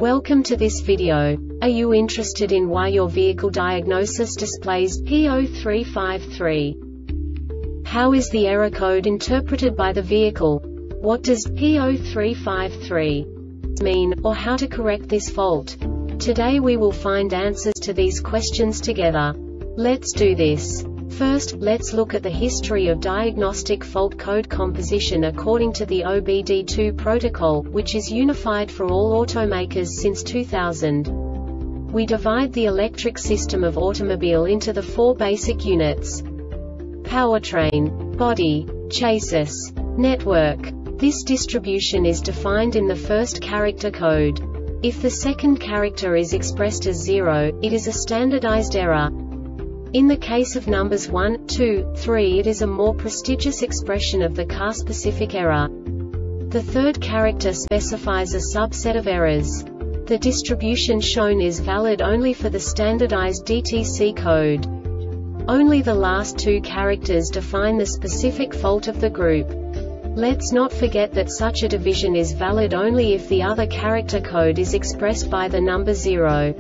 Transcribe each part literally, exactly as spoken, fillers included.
Welcome to this video. Are you interested in why your vehicle diagnosis displays P zero three five three? How is the error code interpreted by the vehicle? What does P zero three five three mean, or how to correct this fault? Today we will find answers to these questions together. Let's do this. First, let's look at the history of diagnostic fault code composition according to the O B D two protocol, which is unified for all automakers since two thousand. We divide the electric system of automobile into the four basic units: powertrain, body, chassis, network. This distribution is defined in the first character code. If the second character is expressed as zero, it is a standardized error. In the case of numbers one, two, three, it is a more prestigious expression of the car-specific error. The third character specifies a subset of errors. The distribution shown is valid only for the standardized D T C code. Only the last two characters define the specific fault of the group. Let's not forget that such a division is valid only if the other character code is expressed by the number zero.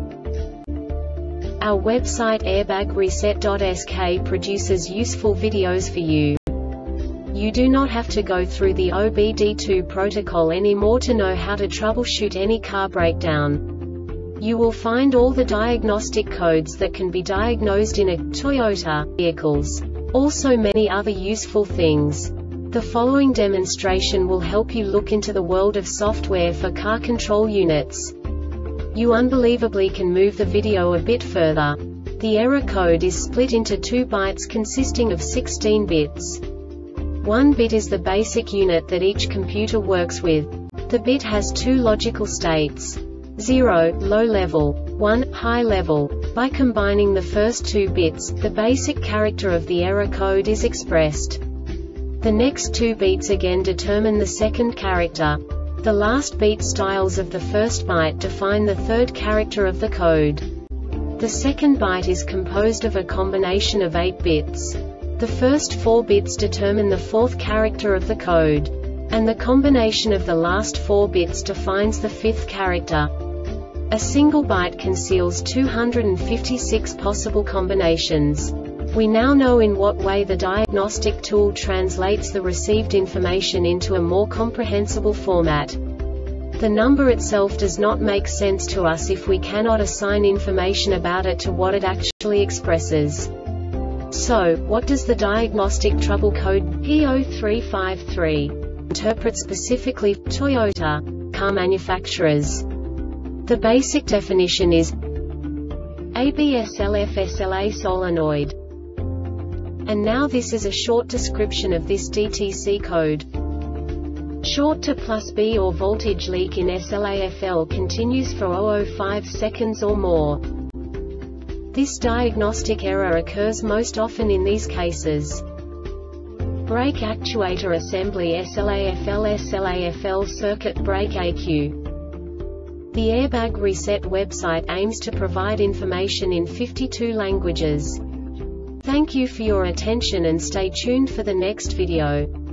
Our website airbag reset dot S K produces useful videos for you. You do not have to go through the O B D two protocol anymore to know how to troubleshoot any car breakdown. You will find all the diagnostic codes that can be diagnosed in a Toyota vehicles. Also many other useful things. The following demonstration will help you look into the world of software for car control units. You unbelievably can move the video a bit further. The error code is split into two bytes consisting of sixteen bits. One bit is the basic unit that each computer works with. The bit has two logical states: zero, low level, one, high level. By combining the first two bits, the basic character of the error code is expressed. The next two bits again determine the second character. The last beat styles of the first byte define the third character of the code. The second byte is composed of a combination of eight bits. The first four bits determine the fourth character of the code. And the combination of the last four bits defines the fifth character. A single byte conceals two hundred fifty-six possible combinations. We now know in what way the diagnostic tool translates the received information into a more comprehensible format. The number itself does not make sense to us if we cannot assign information about it to what it actually expresses. So, what does the diagnostic trouble code P zero three five three interpret specifically for Toyota car manufacturers? The basic definition is A B S L F S L A solenoid. And now this is a short description of this D T C code. Short to plus B or voltage leak in S L A F L continues for zero point zero five seconds or more. This diagnostic error occurs most often in these cases: brake actuator assembly S L A F L S L A F L circuit brake A Q. The Airbag Reset website aims to provide information in fifty-two languages. Thank you for your attention and stay tuned for the next video.